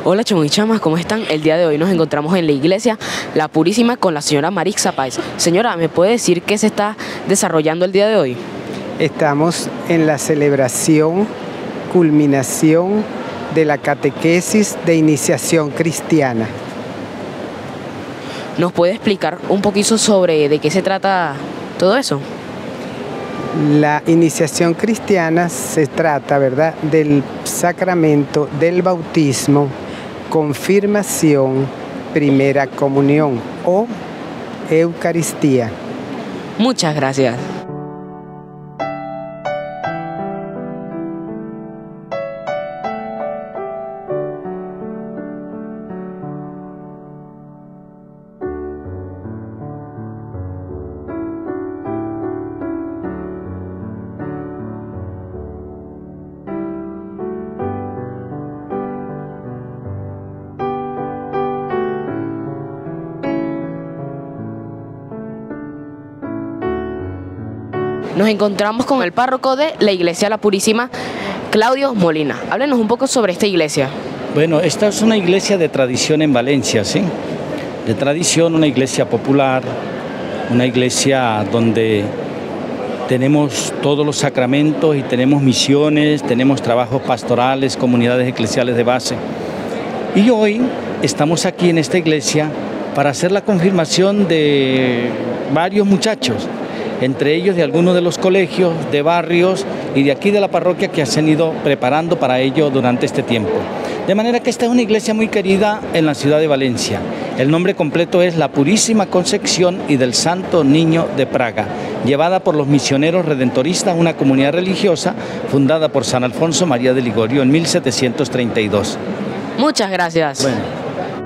Hola chamos y chamas, ¿cómo están? El día de hoy nos encontramos en la iglesia La Purísima con la señora Marixa Páez. Señora, ¿me puede decir qué se está desarrollando el día de hoy? Estamos en la celebración, culminación de la catequesis de iniciación cristiana. ¿Nos puede explicar un poquito sobre de qué se trata todo eso? La iniciación cristiana se trata, ¿verdad?, del sacramento del bautismo, confirmación, primera comunión o Eucaristía. Muchas gracias. Nos encontramos con el párroco de la iglesia La Purísima, Claudio Molina. Háblenos un poco sobre esta iglesia. Bueno, esta es una iglesia de tradición en Valencia, ¿sí? De tradición, una iglesia popular, una iglesia donde tenemos todos los sacramentos y tenemos misiones, tenemos trabajos pastorales, comunidades eclesiales de base. Y hoy estamos aquí en esta iglesia para hacer la confirmación de varios muchachos, entre ellos de algunos de los colegios, de barrios y de aquí de la parroquia que se han ido preparando para ello durante este tiempo. De manera que esta es una iglesia muy querida en la ciudad de Valencia. El nombre completo es La Purísima Concepción y del Santo Niño de Praga, llevada por los misioneros redentoristas, una comunidad religiosa fundada por San Alfonso María de Ligorio en 1732. Muchas gracias. Bueno.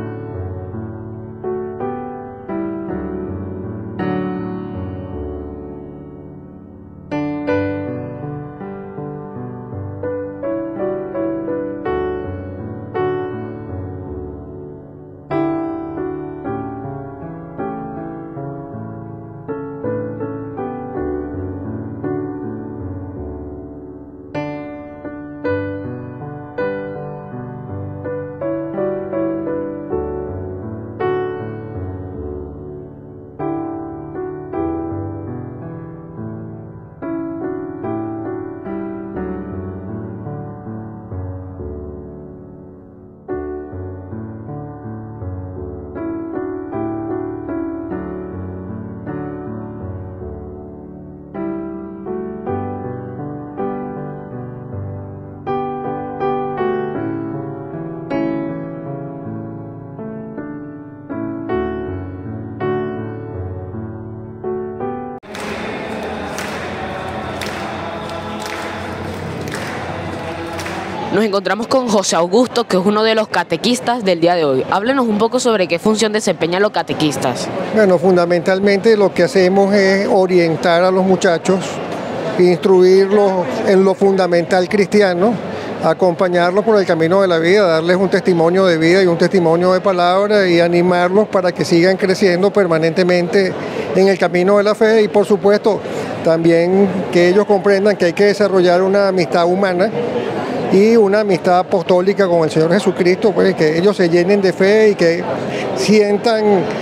Nos encontramos con José Augusto, que es uno de los catequistas del día de hoy. Háblenos un poco sobre qué función desempeñan los catequistas. Bueno, fundamentalmente lo que hacemos es orientar a los muchachos, instruirlos en lo fundamental cristiano, acompañarlos por el camino de la vida, darles un testimonio de vida y un testimonio de palabra y animarlos para que sigan creciendo permanentemente en el camino de la fe y por supuesto también que ellos comprendan que hay que desarrollar una amistad humana y una amistad apostólica con el Señor Jesucristo, pues que ellos se llenen de fe y que sientan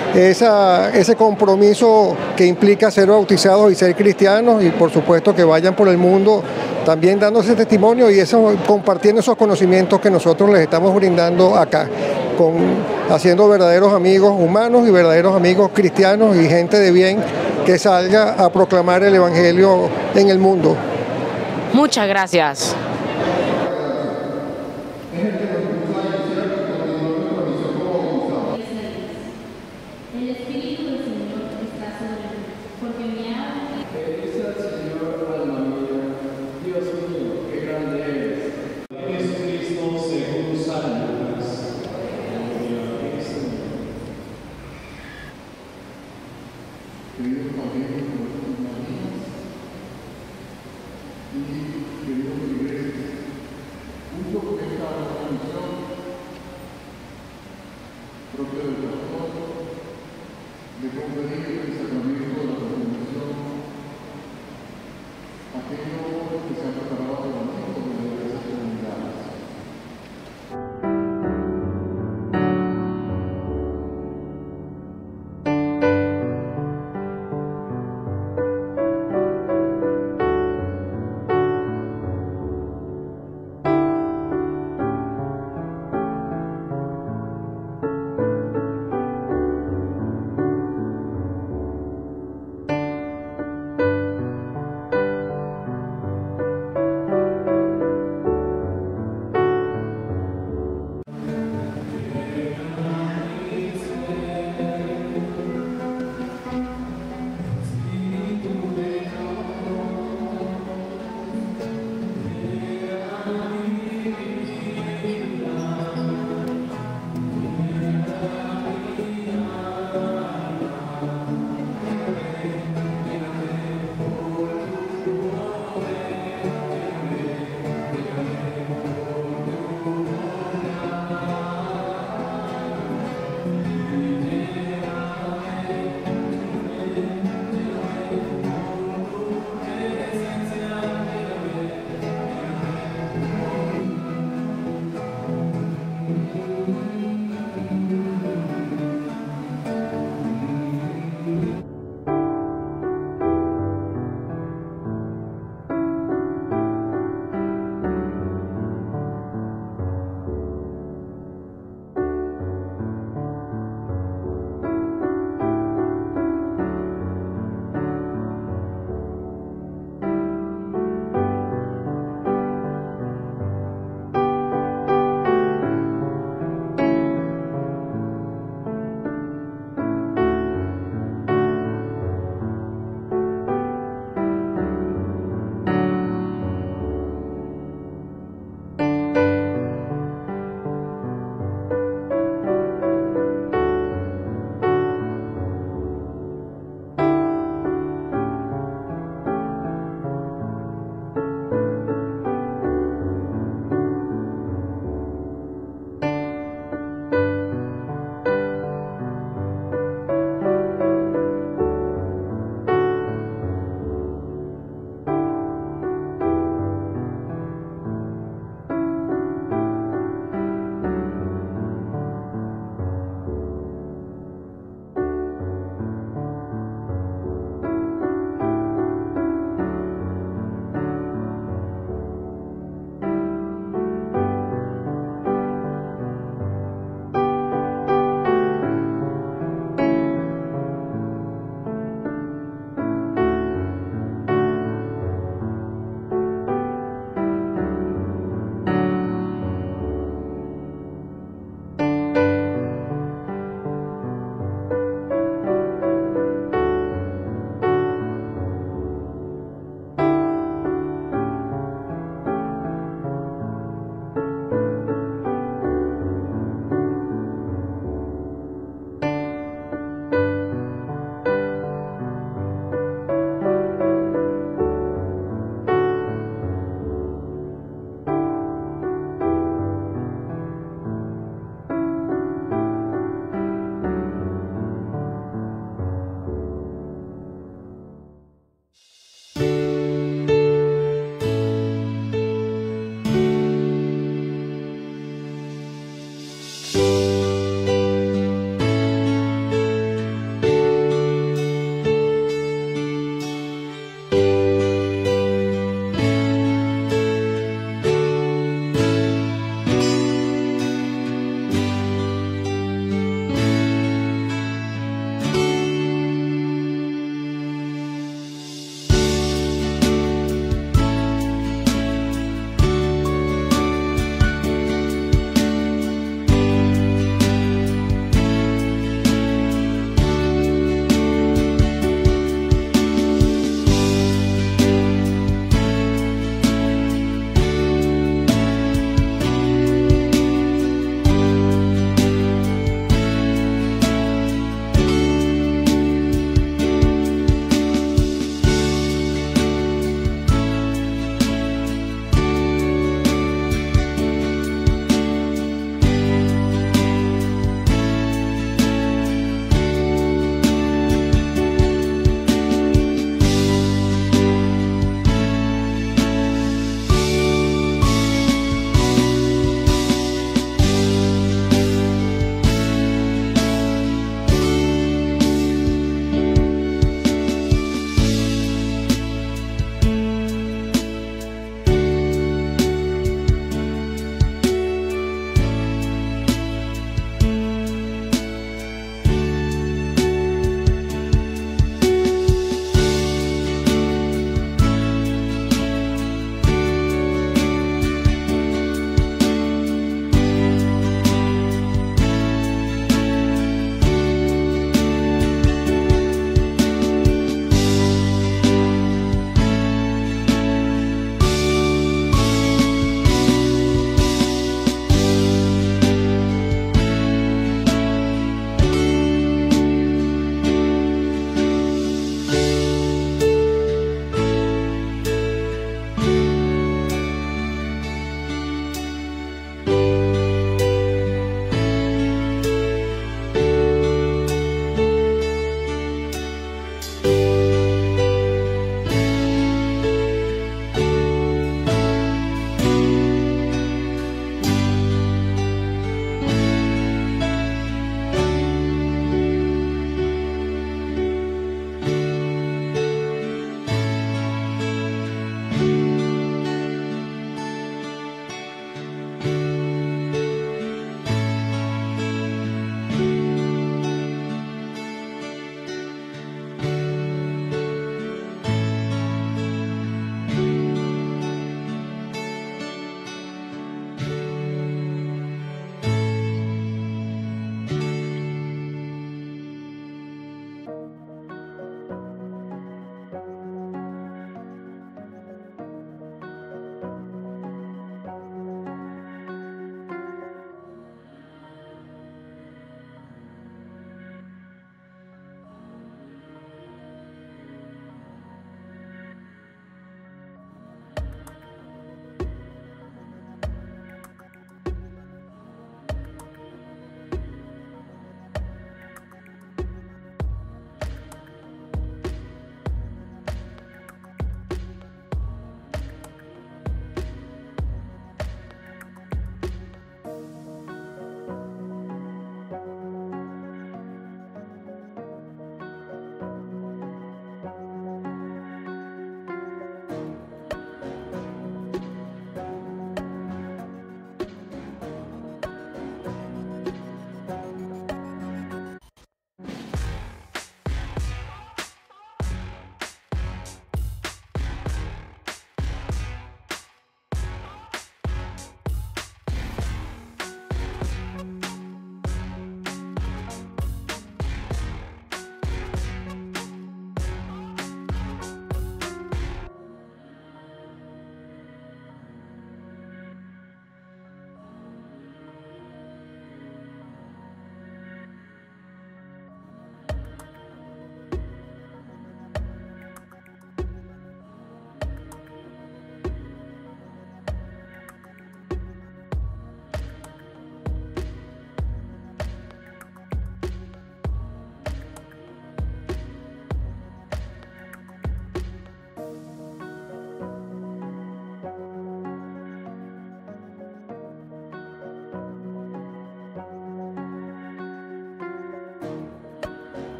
ese compromiso que implica ser bautizados y ser cristianos y por supuesto que vayan por el mundo también dando ese testimonio y compartiendo esos conocimientos que nosotros les estamos brindando acá, haciendo verdaderos amigos humanos y verdaderos amigos cristianos y gente de bien que salga a proclamar el Evangelio en el mundo. Muchas gracias. de conferir el sacramento de la confirmación, aquello que se ha preparado por el de diversas comunidades.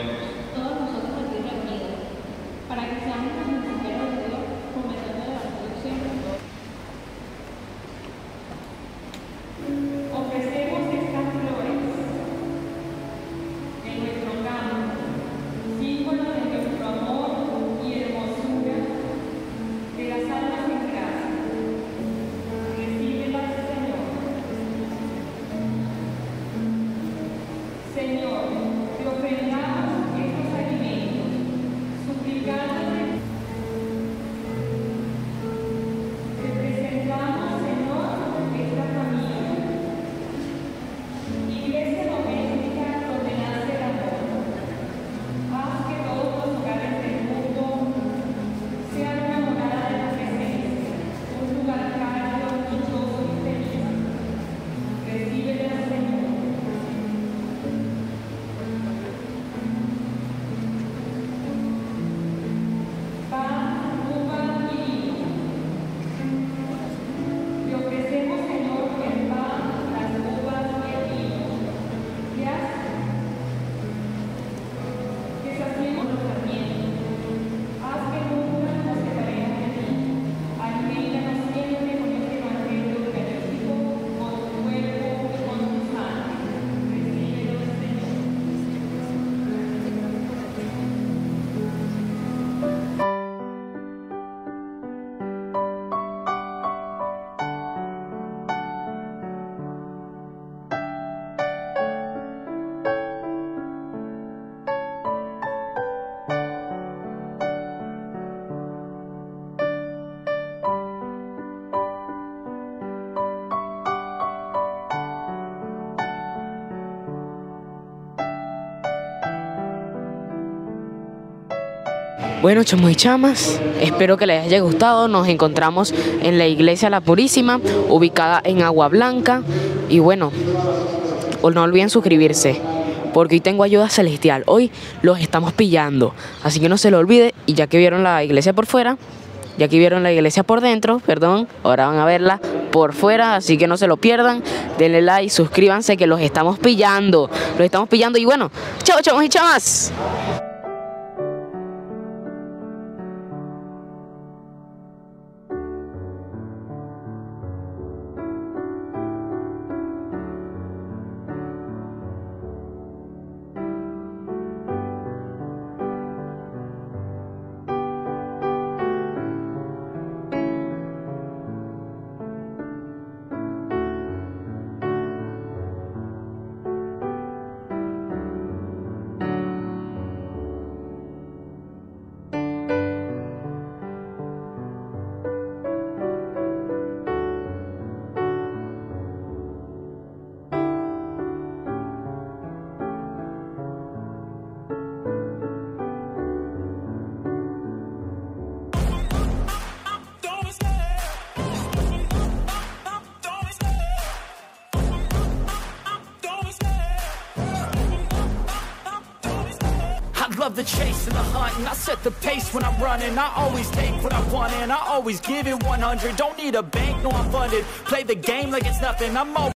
todos nosotros aquí reunidos, para que seamos los mensajeros de Dios, fomentando el evangelio siempre. Ofrecemos estas flores en nuestro campo, símbolo de nuestro amor y hermosura, de las almas en gracia. Recíbelas, Señor. Señor, te ofrendamos estos alimentos, suplicándote. Te presentamos, Señor, esta familia, iglesia doméstica donde nace el amor. Haz que todos los hogares del mundo sean una morada de tu presencia, un lugar cálido, dichoso y feliz. Recíbela, Señor. Pan, uva y vino. Te ofrecemos, Señor, el pan, las uvas y el vino. Que saciemos los sarmientos. Haz que nunca nos separemos de ti. Aliméntanos siempre con este evangelio eucarístico, con tu cuerpo y con tu sangre. Recíbelo, Señor. Bueno, chamos y chamas, espero que les haya gustado. Nos encontramos en la iglesia La Purísima, ubicada en Agua Blanca. Y bueno, no olviden suscribirse, porque hoy tengo ayuda celestial. Hoy los estamos pillando, así que no se lo olvide. Y ya que vieron la iglesia por fuera, ya que vieron la iglesia por dentro, perdón, ahora van a verla por fuera, así que no se lo pierdan. Denle like, suscríbanse, que los estamos pillando. Y bueno, chao, chamos y chamas. Love the chase and the hunt, and I set the pace when I'm running. I always take what I want and I always give it 100. Don't need a bank, no I'm funded. Play the game like it's nothing. I'm all